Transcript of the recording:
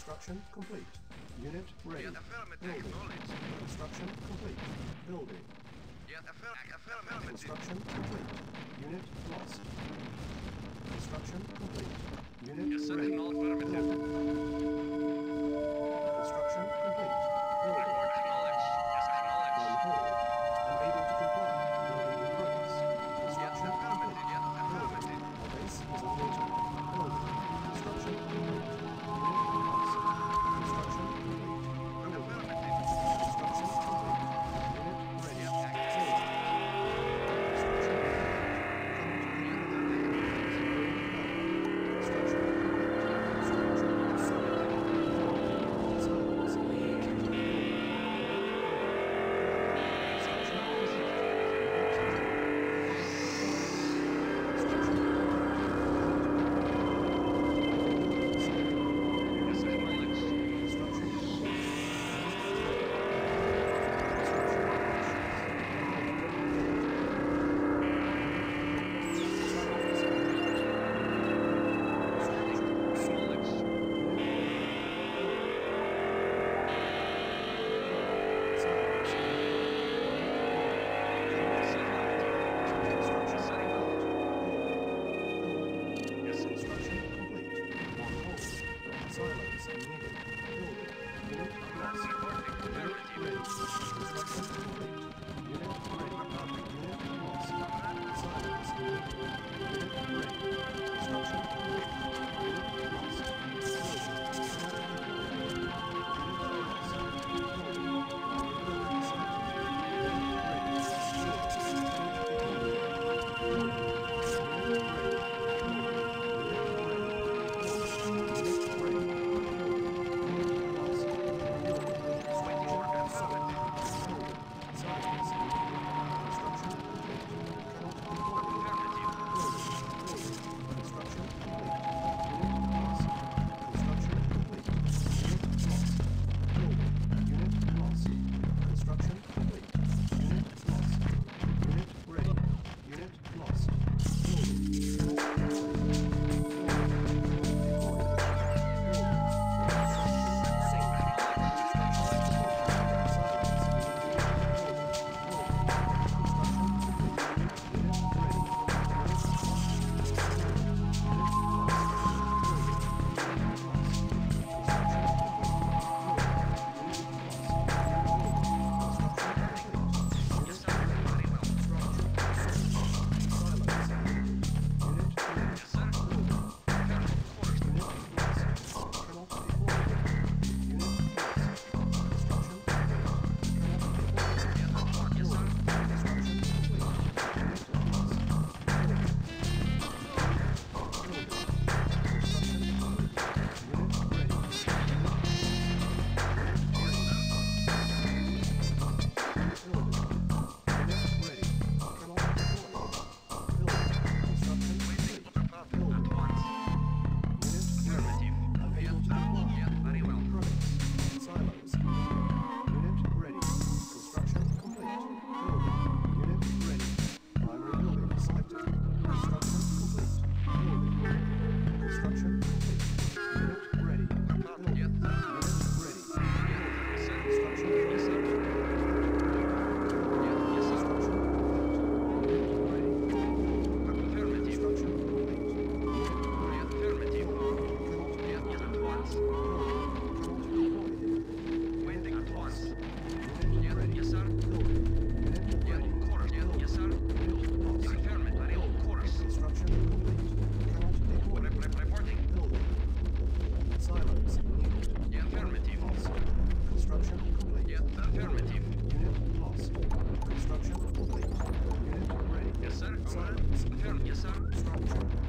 Construction complete. Unit ready. Yes, affirmative. Building. Acknowledged. Construction complete. Building. Yes, affirmative. Construction complete. Unit lost. Construction complete. Unit Yes, sir. ready. Affirmative. Building. Construction complete. Building. Report acknowledged. Yes, On acknowledged. hold. Unable to comply. Building in progress. Yes, Construction affirmative. complete. Yes, Building. affirmative. Our base is under attack. Building. Construction complete. Unit lost. Construction complete. Building. Affirmative. Construction complete. Unit ready. Yes, Building. Construction Yes, acknowledged. Acknowledged. Yes, affirmative. Yes, acknowledged. Yes, Construction complete. On hold. Silence needed. Building. Unit lost. reporting. Unit Affirmative. ready. Construction complete. Unit ready. Unit lost. Silence needed. Unit ready. Construction complete. Unit lost. Waiting order. Affirmative. Affirmative. Yes, sir. Very well. Yes, sir. Of course. Yes, sir. Waiting order. At once. Affirmative. Yes, sir. Yes, very well. Silos. Unit ready. Construction complete. Building. Unit ready. Primary building selected. Construction complete. Building. Construction complete. Unit ready. Building. Yes, sir. Unit ready. Yes, sir. Construction Yes, sir. Yes, yes, sir. Construction complete. Unit ready. Affirmative. Construction complete. Yes, affirmative. Yes, yes, at once. Waiting at once. Yes, yes, sir. Yes, of course. Yes, yes, sir. Yes, affirmative. Very of course. Construction complete. Cannot deploy. Reporting. Building. Silos needed. Yes, affirmative. Lost. Construction complete. Yes, affirmative. Unit lost. Construction complete. Unit ready. Yes, sir. Silence. Affirmative. Yes, sir. Structure